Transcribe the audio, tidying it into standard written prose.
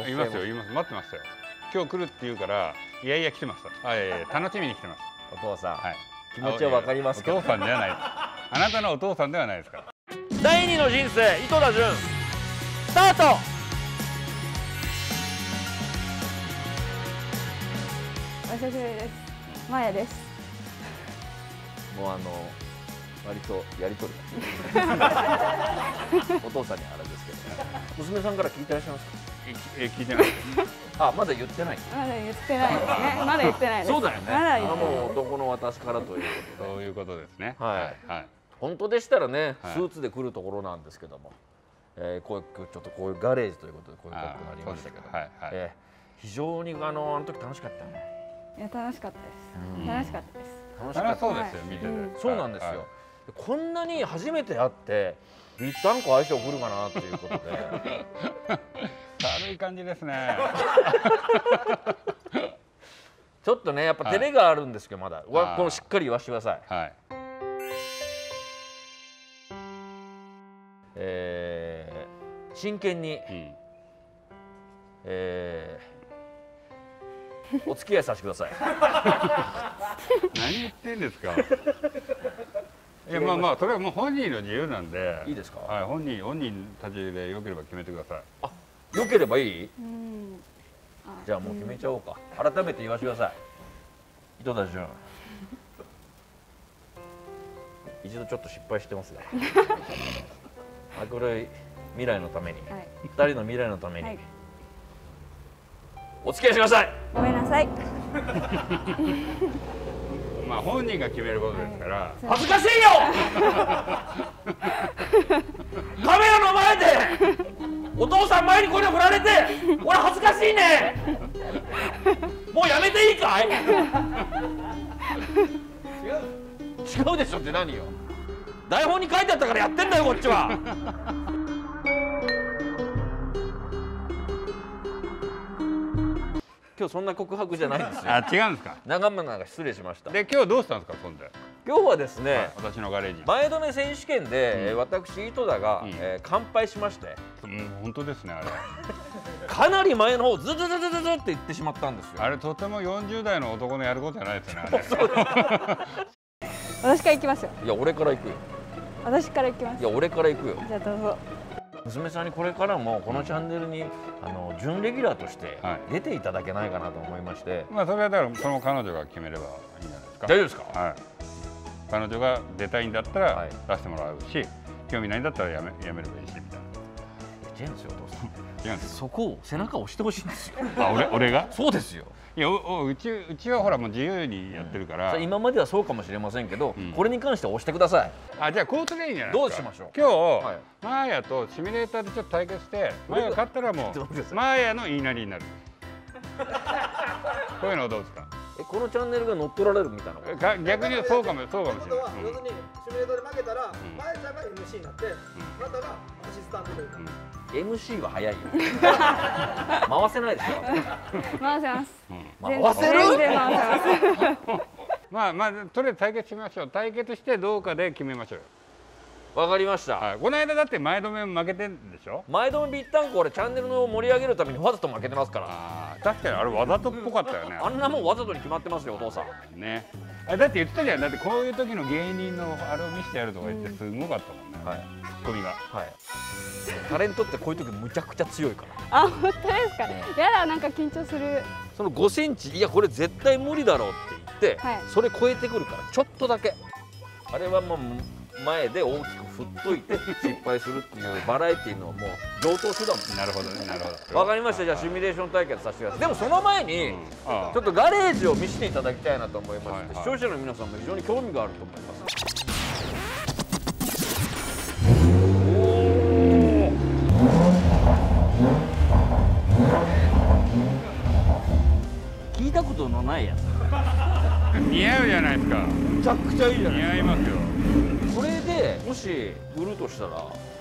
いますよ、います。待ってましたよ。今日来るって言うから、いやいや来てます。楽しみに来てます。 お父さん、 はい。 気持ちはわかりますけど。 お父さんではない。あなたのお父さんではないですから。 第二の人生、井戸田潤、スタート。 お久しぶりです。マヤです。 もう割とやりとりお父さんにあれですけど、娘さんから聞いてらっしゃいますか？ 聞いてない。 あ、まだ言ってない。 まだ言ってないですね。まだ言ってないです。 そうだよね。 まだ言ってない。 もう男の私からということで。 そういうことですね。 はい。 はい。 本当でしたらね、 はいスーツで来るところなんですけども、こうちょっとこういうガレージということでこういうことになりましたけど、 はいはい。 非常にあの時楽しかったね。 いや楽しかったです。楽しかったです。 楽しそりゃかった。 そうですよ、見てて。 そうなんですよ。こんなに初めて会ってビッタンコ相性来るかなっていうことで。 軽い感じですね。 ちょっとねやっぱ照れがあるんですけどまだこのしっかり言わせてください。 はい。 真剣に、お付き合いさせてください。 何言ってんですか。いやまあそれはもう本人の自由なんで。 いいですか。 はい、本人たちで良ければ決めてください。 あ、良ければいい？ うんじゃあもう決めちゃおうか。改めて言わせてください。井戸田潤。一度ちょっと失敗してますが。これ未来のために、二人の未来のために、お付き合いしてください。 ごめんなさい。 まあ本人が決めることですから。 恥ずかしいよ。カメラの前でお父さん前にこれ振られて俺恥ずかしいね。もうやめていいかい？違うでしょって何よ。台本に書いてあったからやってんだよこっちは。今日そんな告白じゃないんですよ。 あ、違うんですか。 長々失礼しました。 で今日どうしたんですか、そんで。 今日はですね、 私のガレージ。 前止め選手権で私井戸田が完敗しまして。 本当ですね、あれ。 かなり前の方ズズズズズズって言ってしまったんですよ。あれとても40代の男のやることじゃないですね。あれ。 私から行きますよ。 いや俺から行くよ。 私から行きます。 いや俺から行くよ。 じゃあどうぞ。 娘さんにこれからもこのチャンネルに準レギュラーとして出ていただけないかなと思いまして。 まあそれはだからその彼女が決めればいいんじゃないですか。 大丈夫ですか。 はい。彼女が出たいんだったら出してもらうし、興味ないんだったらやめればいいしみたいな。 違うんですよお父さん。 違うんです。 そこを背中を押してほしいんですよ。 あ、俺が？ そうですよ。 いやうちはほらもう自由にやってるから。 今まではそうかもしれませんけど、これに関しては押してください。 あ、じゃあこうすればいいんじゃないですか。 どうしましょう。 今日マーヤとシミュレーターでちょっと対決してマーヤが勝ったらもうマーヤの言いなりになる。こういうのどうですか。 このチャンネルが乗っ取られるみたいな。 逆にそうかもしれない。 要するにシミュレーターで負けたらマヤちゃんが MC になってあなたがアシスタントというか。 MC は早いよ。回せないですよ。 回せます。 回せる？ 全然回せます。 まあとりあえず対決しましょう。対決してどうかで決めましょうよ。 わかりました。 この間だって前止め負けてんでしょ。 前止めビッタンコ俺チャンネルの盛り上げるためにわざと負けてますから。 確かにあれわざとっぽかったよね。 あんなもんわざとに決まってますよお父さん。 ね。だって言ってたじゃん。だってこういう時の芸人のあれを見せてやるとか言ってすごかったもんね。はい。ツッコミが。はい。 タレントってこういう時むちゃくちゃ強いから。 あ、本当ですか。やだ、なんか緊張する。 その5センチいやこれ絶対無理だろうって言って、それ超えてくるからちょっとだけ。あれはもう前で大きく振っといて失敗するっていうバラエティーのもう上等手段。 なるほどね、なるほど。 わかりました。じゃあシミュレーション対決させてください。でもその前にちょっとガレージを見せていただきたいなと思いまして、視聴者の皆さんも非常に興味があると思います。聞いたことのないやつ。 似合うじゃないですか。 めちゃくちゃいいじゃないですか。 似合いますよ。 それでもし売るとしたら